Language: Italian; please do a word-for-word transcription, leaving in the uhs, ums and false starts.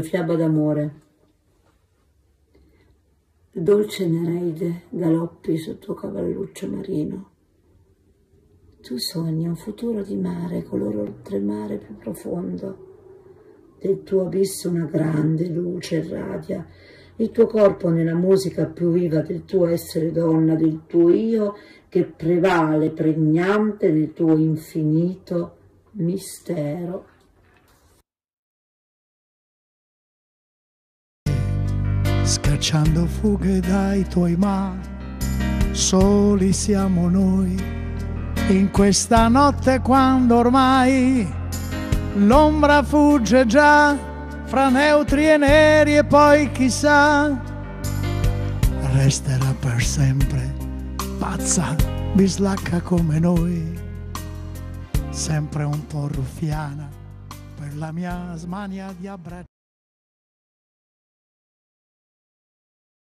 fiaba d'amore. Dolce Nereide galoppi sul tuo cavalluccio marino. Tu sogni un futuro di mare, color oltremare più profondo. Del tuo abisso una grande luce irradia, il tuo corpo nella musica più viva del tuo essere donna, del tuo io che prevale pregnante nel tuo infinito mistero. Scacciando fughe dai tuoi ma, soli siamo noi, in questa notte quando ormai l'ombra fugge già fra neutri e neri e poi chissà resterà per sempre pazza, bislacca come noi, sempre un po' ruffiana per la mia smania di abbracciare.